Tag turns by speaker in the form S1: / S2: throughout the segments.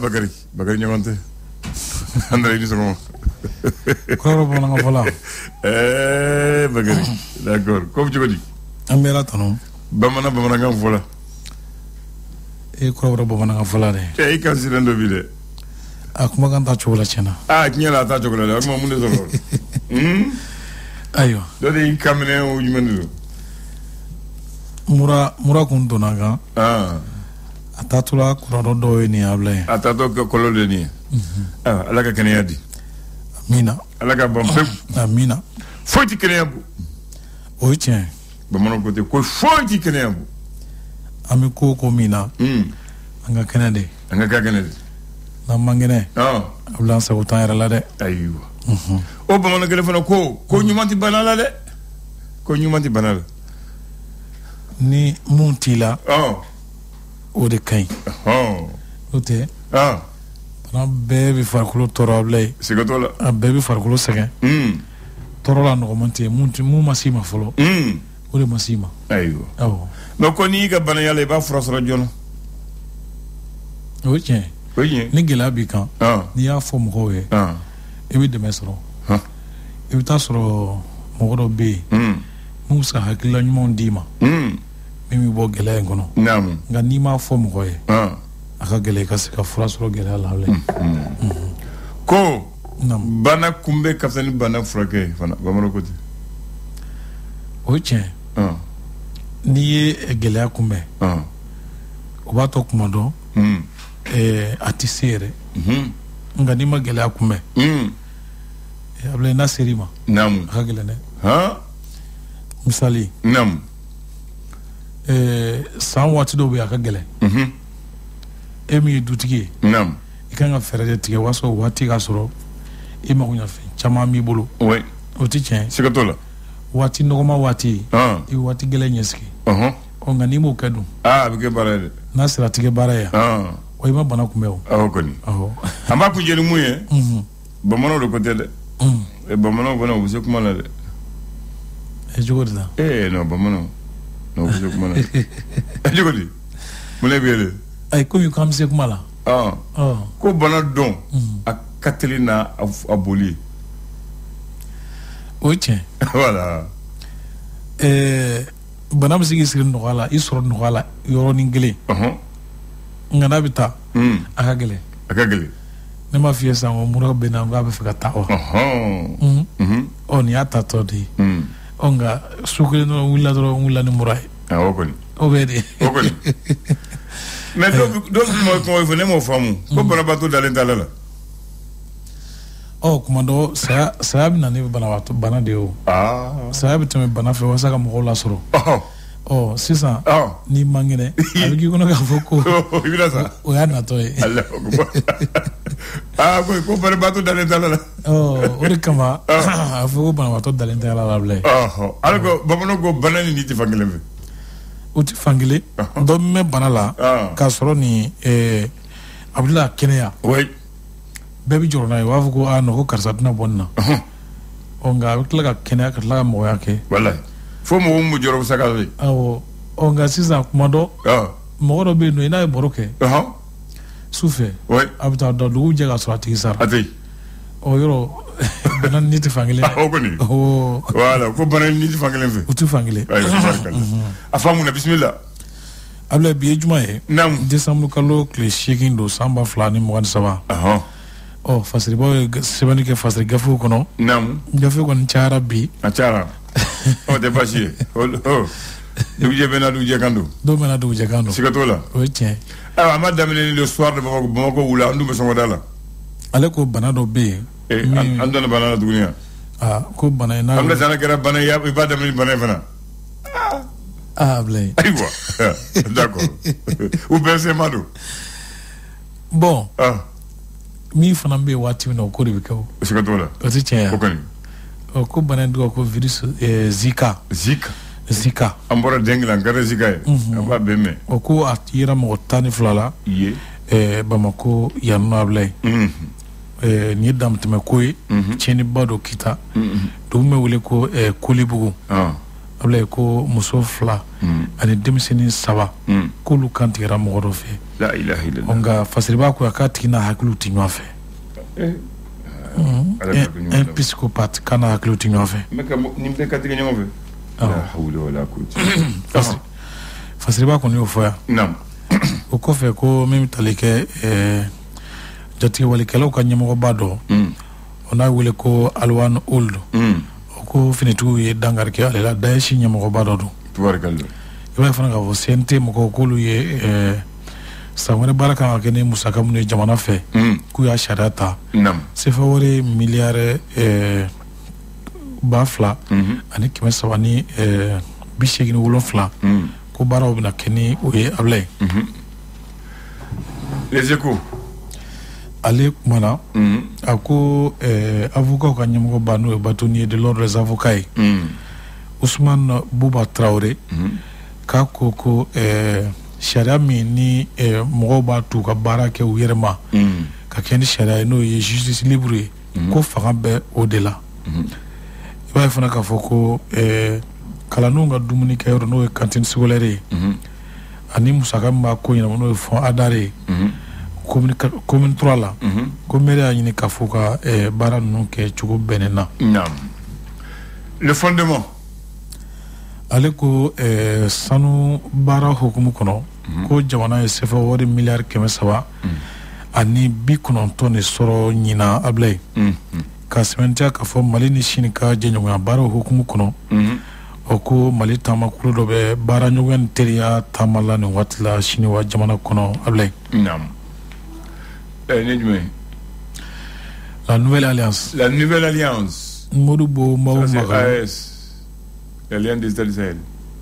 S1: Bakary Niamanté. André ni sama.
S2: Ko bo na fola.
S1: Bakary. D'accord. Comme tu dis.
S2: Amera tano.
S1: Bamana ngam fola.
S2: Ko bo na fola de.
S1: E kan silendo bide.
S2: Akuma kan ta chola chena.
S1: Kinyala ta chola. Akuma munde solo.
S2: Ayo.
S1: Dode kamene o jumendo.
S2: Mura kun donaga. Atatula kurado do ni able.
S1: Atato ko de ni. Alaka keneyadi.
S2: Amina.
S1: Alaka bombe.
S2: Amina.
S1: Foti keneyabu.
S2: O tien.
S1: Bamano kote ko foti keneyabu.
S2: Ami ko mina. Anga kenede. Na mangene. Ablan sa utan era la de.
S1: Aywa. O bamano kele fana ko nyumanti banala de. Ko nyumanti banala.
S2: Ni muntila. O de kain. Ote. Bana bɛɛ bɛ farikolo tɔɔrɔ abilaye.
S1: Siga t'o la.
S2: A bɛɛ bɛ farikolo sɛgɛn. Tɔɔrɔ la nɔgɔman tɛ mun ma s'i ma fɔlɔ. O de ma s'i ma.
S1: Ayiwa.
S2: Awɔ.
S1: Mais ko n'i y'i ka bana yala i b'a fura sɔrɔ joona.
S2: O ye tiɲɛ ye.
S1: O ye tiɲɛ.
S2: Ni gɛlɛya b'i kan. N'i y'a fɔ mɔgɔw ye. I bɛ dɛmɛ sɔrɔ. I bɛ taa sɔrɔ mɔgɔ dɔ bɛ yen. Mun bɛ se ka hakilila ɲumanw d'i ma. Min bɛ bɔ gɛlɛya in kɔnɔ.
S1: Naamu.
S2: Nka n'i m'a fɔ mɔgɔ ye. A ka gɛlɛ i ka se ka fura sɔrɔ gɛlɛya la bilen.
S1: Ko bana kunbɛ ka fisa ni bana furakɛ fana bamanan ko ten.
S2: O ye tiɲɛ. N'i ye gɛlɛya kunbɛn. O b'a to kuma dɔ. A tɛ se yɛrɛ. Nka n'i ma gɛlɛya kunbɛn. A bila n'a ser'i ma.
S1: Naamu.
S2: A ka gɛlɛn dɛ. Misali.
S1: Naamu.
S2: San waati dɔw bɛ yen a ka gɛlɛn. E min ye dutigi ye.
S1: Naamu.
S2: I kan ka fɛɛrɛ de tigɛ waso waati ka sɔrɔ i mago ɲɛ fɛn caman b'i bolo.
S1: Oui.
S2: O tɛ tiɲɛ ye.
S1: Siga t'o la.
S2: Waati nɔgɔma waati. I bɛ waati gɛlɛn ɲɛsigi. Nka n'i m'o kɛ dun.
S1: A bɛ kɛ baara ye dɛ.
S2: N'a sera tigɛ baara ye. Wa i ma bana kunbɛn o.
S1: Awɔ kɔni. An b'a kun jɛ ni mun ye. Bamananw de ko tɛ dɛ. Bamananw fana u bɛ se kuma la dɛ.
S2: Cogo di la.
S1: Non bamananw. Non u bɛ se kuma la dɛ. Cogo di. Mun de bɛ yɛlɛ.
S2: Ayi komi k'an bɛ se kuma la.
S1: Ko bana dɔn a ka teli n'a boli.
S2: O ye tiɲɛ.
S1: Voilà.
S2: Bana bɛ se k'i sigi nɔgɔya la i sɔrɔ nɔgɔya la yɔrɔnin kelen. Nka n'a bɛ taa a ka gɛlɛn.
S1: A ka gɛlɛn.
S2: Ne m'a f'i ye sisan ko mura bɛ na k'a bɛ fɛ ka taa wa. Nin y'a ta tɔ de ye. Nka su kelen dɔrɔn wulila ni mura ye.
S1: Awɔ kɔni.
S2: O bɛ de.
S1: O kɔni. Mais dɔw bɛ kuma fɔ ne m'o faamu. Ko banabaatɔ dalen t'ale la.
S2: Kuma dɔ saya bɛ na ni banabaatɔ bana de ye o. Saya bɛ tɛmɛ bana fɛ walasa ka mɔgɔw lasɔrɔ. Sisan n'i man kɛnɛ a bɛ k'i kɔnɔ k'a fɔ ko.
S1: I bɛna sa.
S2: O y'a natɔ ye.
S1: Ko banabaatɔ dalen t'ale la.
S2: O de kama a fɔ ko banabaatɔ dalen t'ale la bilen.
S1: Ale ko bamananw ko bana ni tɛ fan kelen fɛ.
S2: O tɛ fan kelen. Dɔ bɛ mɛn bana la k'a sɔrɔ nin a bɛ la kɛnɛya. Bɛɛ bɛ jɔrɔ n'a ye u b'a fɔ ko ko karisa tɛna bɔ nin na. Nka a bɛ tila ka kɛnɛya ka tila ka mɔgɔya kɛ.
S1: Walayi fo mɔgɔw mun jɔrɔ sa ka ye.
S2: Nka sisan kuma dɔ mɔgɔ dɔ bɛ yen nɔ i n'a ye baro kɛ. Su fɛ a bɛ taa dɔn dugu jɛ ka sɔrɔ a tigi sara.
S1: A tɛ yen.
S2: Yɔrɔ bana ni tɛ fan kelen.
S1: O kɔni. Wala ko bana ni tɛ fan kelen fɛ.
S2: U tɛ fan kelen.
S1: A fa mun na bisimila.
S2: Ablaye bi ye juma ye.
S1: Naamu.
S2: Décembre kalo tile 8 don san 2023. Fasiribaw ye sɛbɛnni kɛ fasiri gafew kɔnɔ.
S1: Naamu.
S2: Gafe kɔni cayara bi.
S1: A cayara. O tɛ baasi ye. Dugujɛ bɛ na dugujɛ kan don.
S2: Dɔw bɛ na dugujɛ kan don. Siga
S1: t'o la.
S2: O ye tiɲɛ.
S1: Ayiwa an b'a daminɛ ni le soir de Bamako wula an dun bɛ sɔngɔ da la.
S2: Ale ko bana dɔ bɛ yen.
S1: An donna bana la tuguni yan.
S2: Ko bana in n'a.
S1: An bɛ sɛnɛ kɛra bana ye i b'a daminɛ bana in fana.
S2: Bilaye.
S1: Ayiwa d'accord. U bɛɛ sɛma don.
S2: Bon. Min fana bɛ yen waati min na o ko de bɛ kɛ o.
S1: Siga t'o la.
S2: O tɛ tiɲɛ ye.
S1: O kɔni.
S2: Ko bana in tɔgɔ ko virus Zika. Zika.
S1: An bɔra dengi la n kɛra Zika ye. An b'a bɛɛ mɛn.
S2: O ko a yera mɔgɔ 12 la.
S1: Ye.
S2: Bamako yan nɔ Ablaye. Nin ye damatɛmɛ ko ye. Tiɲɛniba dɔ kita. Dugu bɛ wele ko Kolibugu. abla ko muso fila ani denmisɛnnin saba k'olu kan tigɛra mɔgɔ dɔ fɛ
S1: la ilaha illallah
S2: nka fasiriba ko a k'a tigi n'a hakiliw tɛ ɲɔgɔn fɛ un psychopathe k'a n'a hakiliw tɛ ɲɔgɔn fɛ
S1: nin bɛɛ ka tigɛ ɲɔgɔn fɛ la hawla wala quwwata
S2: fasiriba kɔni y'o fɔ yan
S1: naam
S2: o kɔfɛ ko min bɛ tali kɛ jatigɛwalikɛlaw ka ɲɛmɔgɔba dɔ o n'a wele ko Alwan Ould o ko finitigiw ye dankari kɛ ale la Daesh ɲɛmɔgɔba dɔ don
S1: tubaarikala
S2: i b'a ye fana k'a fɔ CNT mɔgɔw k'olu ye san wɛrɛ baara kan ka kɛ ni musaka minnu ye jamana fɛ k'u y'a sariya ta sefa wɛrɛ miliyari 2,000 ani 387 ko baaraw bɛna kɛ ni o ye abila ye
S1: les échos
S2: ale kumana a ko avocat ka ɲɛmɔgɔba n'o ye bâtonnier de l'ordre des avocats ye Ousmane Bouba Traoré k'a ko sariya min ni mɔgɔw b'a t'u ka baara kɛ u yɛrɛ ma ka kɛ ni sariya ye n'o ye justice libre ye ko fanga bɛ o de la i b'a ye fana k'a fɔ ko kalandenw ka dumuni kɛyɔrɔ n'o ye cantine scolaire ye ani musaka min b'a ko ɲɛnabɔ n'o ye fond adare ye commune 3 la ko maire y'a ɲini k'a fɔ ka baara ninnu kɛ cogo bɛnnen na
S1: le fondement
S2: ale ko sanu baara hukumu kɔnɔ ko jamana ye sefa wari miliyari 300 ani 90 de sɔrɔ ɲina abila ye ka sɛbɛntiya k'a fɔ Mali ni Sini ka jɛɲɔgɔnya baara hukumu kɔnɔ o ko Mali taamakulu dɔ bɛ baara ɲɔgɔn ni teriya taama la nin waati la Sini wa jamana kɔnɔ abila ye
S1: ne jumɛn
S2: la nouvelle alliance Modibo Mbawu Magalu
S1: l'alliance des États du Sahel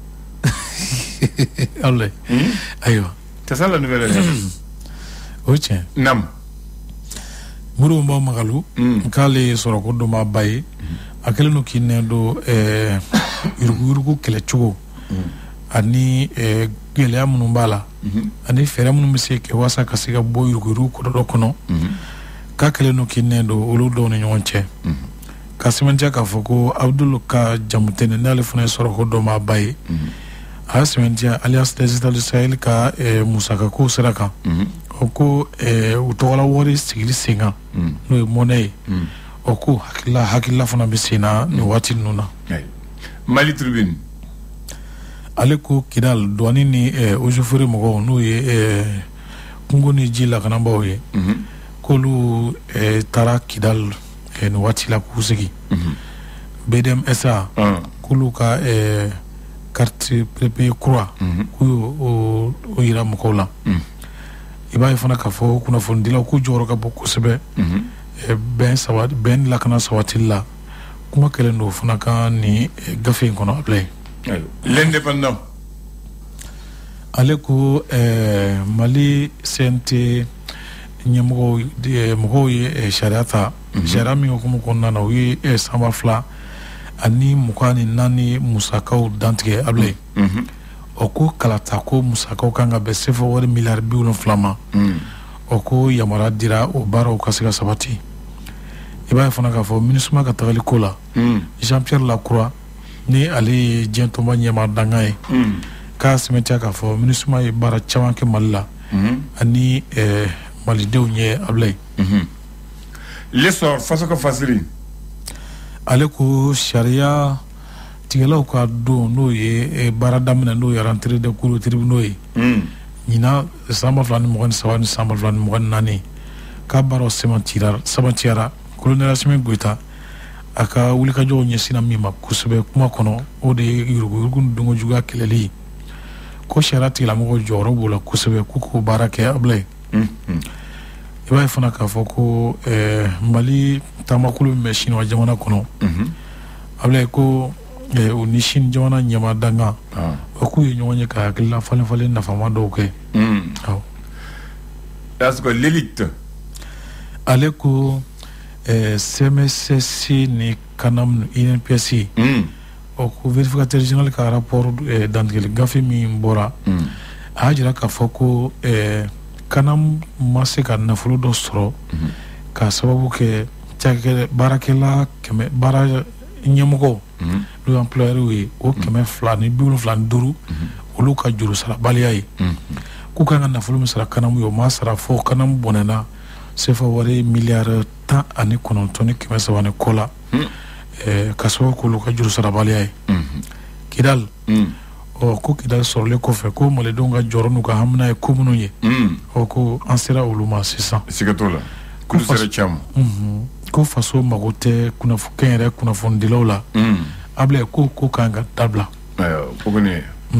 S2: abila ye ayiwa
S1: c'est ça la nouvelle alliance
S2: o ye tiɲɛ Modibo Mbawu Magalu k'ale sɔrɔ ko dɔ ma ba ye a kɛlen don k'i nɛ don yuruguyurugu kɛlɛcogo ani gɛlɛya minnu b'a la ani fɛɛrɛ minnu bɛ se kɛ walasa ka se ka bɔ yuruguyurugu kɔlɔlɔ kɔnɔ k'a kɛlen don k'i nɛ don olu dɔw ni ɲɔgɔn cɛ ka sɛbɛntiya k'a fɔ ko Abdul ka jamu tɛ ne n'ale fana ye sɔrɔ ko dɔ ma ba ye a y'a sɛbɛntiya alliance des États du Sahel ka musakako sira kan o ko u tɔgɔla wari sigili sen kan n'o ye mɔnɛ ye o ko hakilila fana bɛ sen na nin waati ninnu na
S1: Mali Tribune
S2: ale ko Kidal douane ni eaux-et-forêts mɔgɔw n'o ye kungo ni ji lakanabaw ye k'olu taara Kidal nin waati la k'u sigi BDMSA k'olu ka carte prépayée kura k'u y'o yira mɔgɔw la i b'a ye fana k'a fɔ kunnafonidilaw k'u jɔyɔrɔ ka bon kosɛbɛ bɛn lakana sabatili la kuma kɛlen don fana kan ni gafe in kɔnɔ abila ye
S1: l'indépendant
S2: ale ko Mali CNT mɔgɔw ye sariya ta sariya min hukumu kɔnɔna na u ye sanba 2 ani 24 musakaw dantigɛ abila ye o ko kalata ko musakaw kan ka bɛn sefa wari miliyari 70 ma o ko yamara dira o baaraw ka se ka sabati i b'a ye fana k'a fɔ MINUSMA ka tagali ko la Jean-Pierre Lacroix ni ale ye diɲɛtɔnba ɲɛma danga ye k'a sɛbɛntiya k'a fɔ MINUSMA ye baara caman kɛ Mali la ani malidenw ɲɛ abila ye
S1: l'essor faso ka fasiri
S2: ale ko sariya tigɛlaw ka don n'o ye baara daminɛ n'o ye rentrée des cours tribunaux ye ɲina san 2023 ni san 2024 k'a baaraw sabantiyara colonel Assimi Goïta a ka wulikajɔw ɲɛsinna min ma kosɛbɛ kuma kɔnɔ o de ye yuruguyurugu ni donkojuguya kɛlɛli ko sariya tigilamɔgɔw jɔyɔrɔ b'o la kosɛbɛ k'u k'o baara kɛ abila ye i b'a ye fana k'a fɔ ko Mali taamakulu min bɛ Sini wa jamana kɔnɔ abila ye ko u ni Sini jamana ɲɛma danga o k'u ye ɲɔgɔn ye ka hakilila falen nafama dɔw kɛ
S1: l'élite
S2: ale ko CMSC ni Kanam INPS o ko vérificateur général ka rapport dantigɛli gafe min bɔra a y'a jira k'a fɔ ko Kanam ma se ka nafolo dɔ sɔrɔ ka sababu kɛ baarakɛla baara ɲɛmɔgɔw lu employeur ye o kɛmɛ fila ni 75 olu ka juru sara baliya ye k'u kan ka nafolo min sara kanamu ye o ma sara fo kanamu bɔnɛna sefa wari miliyari 19 ni 300 ni kɔ la ka sababu k'olu ka juru sara baliya ye Kidal ko Kidal sɔrɔlen kɔfɛ ko malidenw ka jɔrɔ n'u ka hamina ye ko minnu ye ko an sera olu ma sisan
S1: siga t'o la k'olu sera caman ko faso mago tɛ kɛn yɛrɛ kunnafonidilaw la Ablaye ko kan ka dabila ko kɔni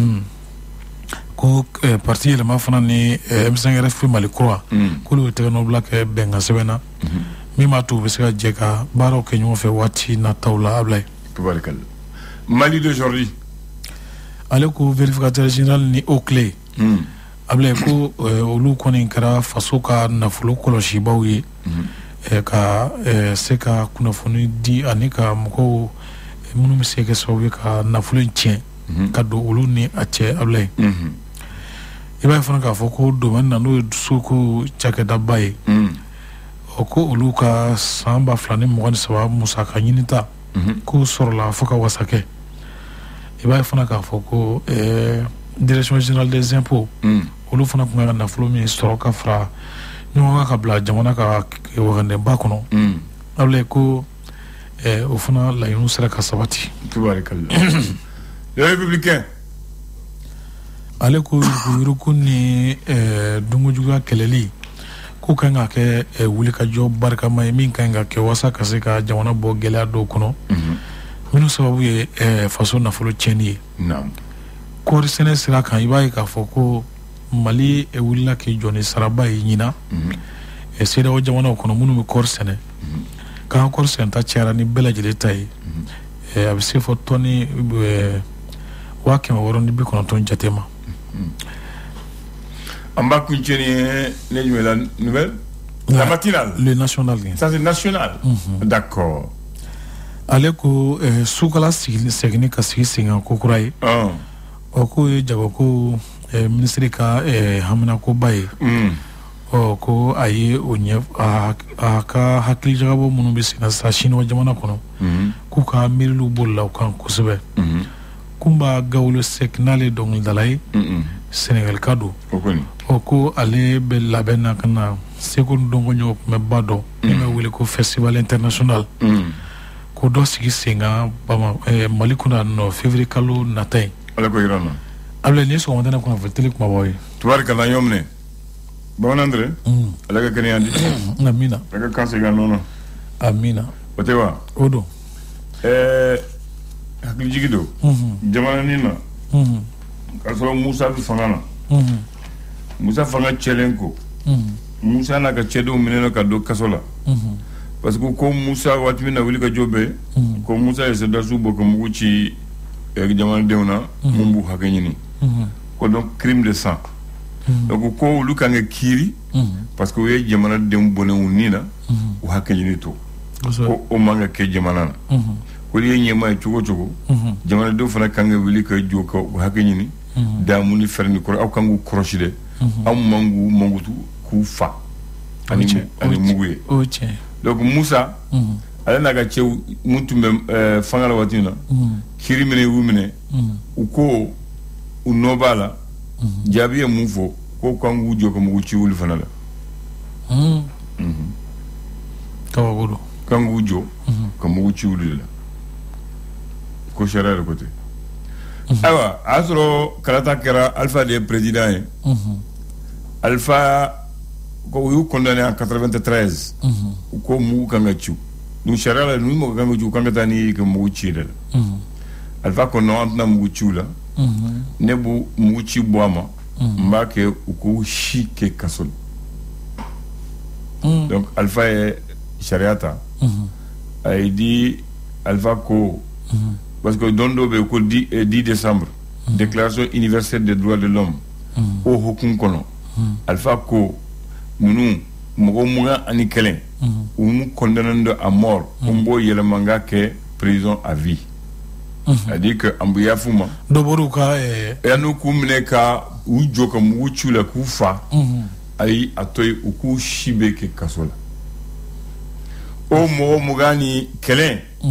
S1: ko parti yɛlɛma fana ni M5RFP Mali kura k'olu ye tɛgɛnɔbila kɛ bɛnkan sɛbɛn na min b'a to u bɛ se ka jɛ ka baaraw kɛ ɲɔgɔn fɛ waati nataw la Ablaye. Tubarikala. Mali d'aujourd'hui.
S2: Ale ko vérificateur général ni o clé Ablaye ko olu kɔni kɛra faso ka nafolo kɔlɔsibaw ye ka se ka kunnafoni di ani ka mɔgɔw minnu bɛ se kɛ sababu ye ka nafolo in tiɲɛ ka don olu ni a cɛ Ablaye. I b'a ye fana k'a fɔ ko domaine na n'o ye dusukolo cakɛdaba ye ko olu ka san 2023 musaka ɲinita k'o sɔrɔla fo ka wasakɛ. I b'a ye fana k'a fɔ ko direction générale des impôts olu fana tun ka nafolo min sɔrɔ ka fara ɲɔgɔn ka bila jamana ka wagandɛba kɔnɔ Ablaye ko o fana laɲiniw sera ka sabati.
S1: Tubarikala. Le républicain
S2: ale ko yuruku ni dungujuga kɛlɛli ko kan ka kɛ wulikajɔ barikama ye min kan ka kɛ wasa ka se ka jamana bɔ gɛlɛya dɔw kɔnɔ minnu sababu ye faso nafolo tiɲɛni ye. Kɔɔri sɛnɛ sira kan i b'a ye k'a fɔ ko Mali wulila k'i jɔ ni saraba ye ɲina CEDEAO jamanaw kɔnɔ minnu bɛ kɔɔri sɛnɛ k'an kɔɔri sɛnɛta cayara ni bɛɛ lajɛlen ta ye a bɛ se fɔ tɔni 690 jate ma.
S1: On va continuer la nouvelle. La matinale.
S2: Le national.
S1: Ça c'est national. D'accord.
S2: Ale ko sukala segini ka sigi senga ko kura ye. Ko ye jago ko ministre ka hamina ko baye. Ko aye o ɲɛ a ka hakili jagabɔ minnu bɛ sen na sa Chinois jamana kɔnɔ k'u ka miirilu bolila u kan kosɛbɛ. Kumba Gawlo Seck n'ale dɔnkilidala ye Senegal ka don ko ale bɛ labɛn na ka na Seko dɔnkoɲɔgɔn tun bɛ ba dɔ min bɛ wele ko festival international ko dɔ sigi sen kan Mali kunna nɔ février kalo nata ye.
S1: Ala ko yira n na.
S2: Ablaye ni sɔgɔmada in na kunnafoni tele kumabaw ye.
S1: Tubarikala y'o minɛ. Bamanan dɛ ala ka kɛnɛya di.
S2: Amina.
S1: Ala ka kan segin a nɔ na.
S2: Amina.
S1: O tɛ wa.
S2: O don.
S1: Hakilijigi don jamananin na k'a sɔrɔ Musa bɛ fanga na Musa fanga cɛlen ko Musa n'a ka cɛdenw minɛna ka don kaso la parce que ko Musa waati min na wuli ka jɔ bɛ ko Musa ye sɔrdasiw bɔ ka mugu ci jamanadenw na mun b'u hakɛ ɲini ko donc crime de sang donc ko olu kan ka kiiri parce que u ye jamanadenw bɔnɛw nin na u hakɛ ɲini to ko o man ka kɛ jamana na. Ko ye ɲɛma ye cogo cogo jamanadenw fana kan ka wuli ka jɔ ka u hakɛ ɲini damu ni fɛrɛ ni kɔrɔ aw kan k'u kɔrɔsi dɛ aw man k'u mankutu k'u fa ani mugu ye. Donc Musa ale n'a ka cɛw mun tun bɛ fanga la waati min na kiiri minɛ y'u minɛ u ko u nɔ b'a la jaabi ye mun fɔ ko kan k'u jɔ ka mugu ci wuli fana la.
S2: Kabako
S1: kan k'u jɔ ka mugu ci wuli de la. Ko sariya de ko ten. Ayiwa a y'a sɔrɔ kalata kɛra Alpha de ye président ye. Alpha ko u y'u condamné en 93. U ko mugu kan ka ci. Donc sariya la ni mɔgɔ kan ka ci u kan ka taa ni ka mugu ci de la. Alpha ko non an tɛna mugu ci u la. Ne b'u mugu ci bɔ a ma. N b'a kɛ u k'u si kɛ kaso la. Donc Alpha ye sariya ta. A ye di Alpha ko. Parce que don dɔ bɛ yen ko 10 décembre déclaration universelle des droits de l'homme o hukumu kɔnɔ Alpha ko ninnu mɔgɔ 20 ani 1 u mu condamné don à mort ko n b'o yɛlɛma k'a kɛ prison à vie c'est-à-dire que an bɛ yafu ma
S2: dɔ bɔr'u ka
S1: yanni k'u minɛ ka u jɔ ka mugu ci u la k'u fa ayi a to yen u k'u si bɛ kɛ kaso la o mɔgɔ 20 ni 1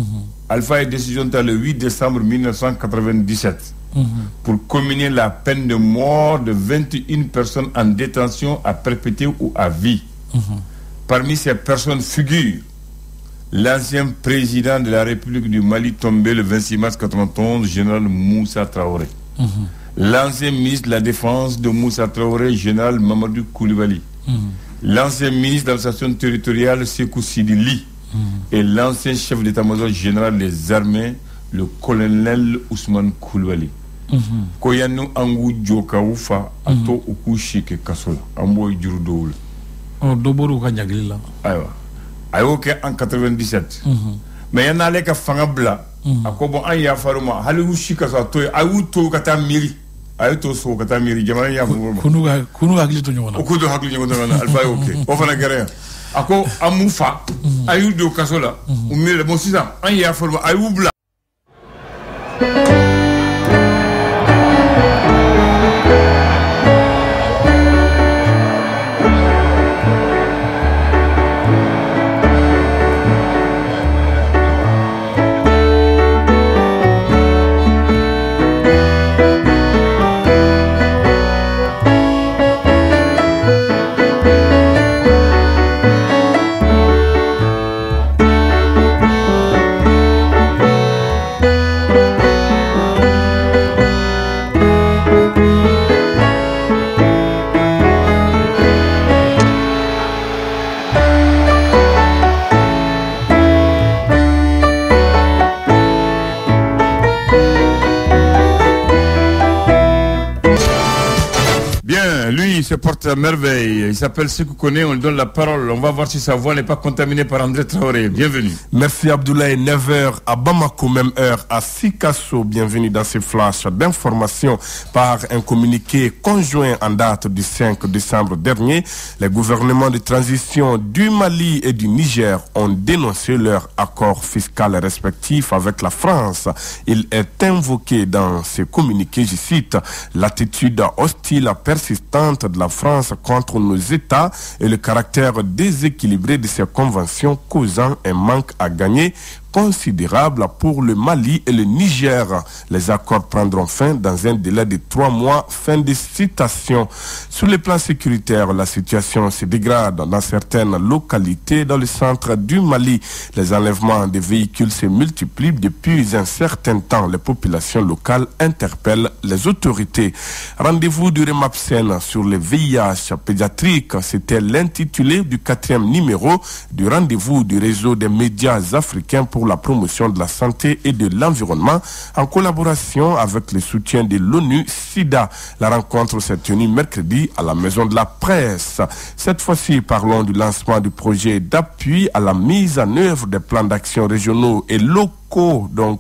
S1: Alpha a décision le 8 décembre 1997 pour comminer la peine de mort de 21 personnes en détention à perpétuité ou à vie. Parmi ces personnes figurent l'ancien président de la République du Mali tombé le 26 mars 1991, général Moussa Traoré. L'ancien ministre de la Défense de Moussa Traoré, général Mamadou Koulibaly. L'ancien ministre de l'administration territoriale, Sékou Sidi Ly. Et l'ancien chef d'état-major général des armées, le colonel Ousmane Koulibaly. Koyanu Angu Djoka Oufa, Ato Okushi ke Kasola, Ambo Djurudoul.
S2: Oh, Doboru Kanyaglila.
S1: Aïwa. Aïwoke en 97. Mais il y en a les qui font un blanc. A ko bon an ya faru ma hali ushi ka sa to ayu to kata miri ayu to so kata miri jamana ya
S2: kunu hakili to nyona
S1: ko do hakili nyona alfa okay o fana gere ako amufa ayu do kasola o mire bon sisa an ya faru ayu bla. Il se porte à merveille. Il s'appelle Sékou Kone, on lui donne la parole. On va voir si sa voix n'est pas contaminée par André Traoré. Bienvenue.
S3: Merci Abdoulaye. 9h à Bamako, même heure à Sikasso. Bienvenue dans ces flashs d'information par un communiqué conjoint en date du 5 décembre dernier. Les gouvernements de transition du Mali et du Niger ont dénoncé leur accord fiscal respectif avec la France. Il est invoqué dans ce communiqué, je cite, l'attitude hostile persistante de la France contre nos États et le caractère déséquilibré de ces conventions causant un manque à gagner considérable pour le Mali et le Niger. Les accords prendront fin dans un délai de 3 mois. Fin de citation. Sur le plan sécuritaire, la situation se dégrade dans certaines localités dans le centre du Mali. Les enlèvements des véhicules se multiplient depuis un certain temps. Les populations locales interpellent les autorités. Rendez-vous du Remapsen sur le VIH pédiatrique. C'était l'intitulé du 4e numéro du rendez-vous du réseau des médias africains pour la promotion de la santé et de l'environnement en collaboration avec le soutien de l'ONU-SIDA. La rencontre s'est tenue mercredi à la Maison de la Presse. Cette fois-ci, parlons du lancement du projet d'appui à la mise en œuvre des plans d'action régionaux et locaux donc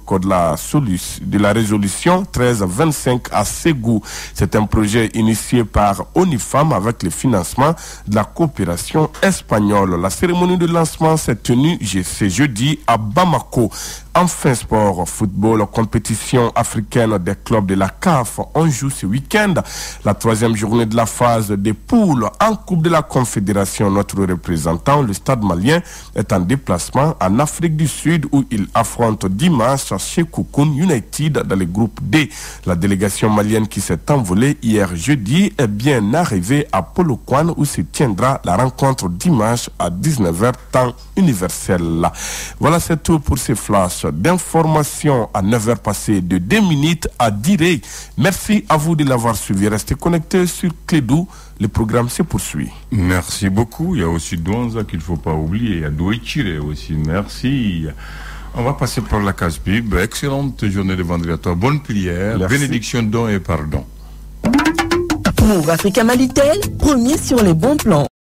S3: de la résolution 1325 à Ségou. C'est un projet initié par ONIFAM avec le financement de la coopération espagnole. La cérémonie de lancement s'est tenue ce jeudi à Bamako. Enfin, sport, football, compétition africaine des clubs de la CAF. On joue ce week-end la 3e journée de la phase des poules en Coupe de la Confédération. Notre représentant, le Stade malien, est en déplacement en Afrique du Sud où il affronte dimanche chez Koukoun United dans le groupe D. La délégation malienne qui s'est envolée hier jeudi est bien arrivée à Polokwane où se tiendra la rencontre dimanche à 19h temps universel. Voilà, c'est tout pour ces flashs d'informations à 9h passées de 2 minutes à Diré. Merci à vous de l'avoir suivi. Restez connectés sur Clédou. Le programme se poursuit.
S1: Merci beaucoup. Il y a aussi Douanza qu'il ne faut pas oublier. Il y a Douéchiré aussi. Merci. On va passer par la case Bible. Excellente journée de vendredi à toi. Bonne prière. Merci. Bénédiction, don et pardon.
S4: Move Africa Malitel, premier sur les bons plans.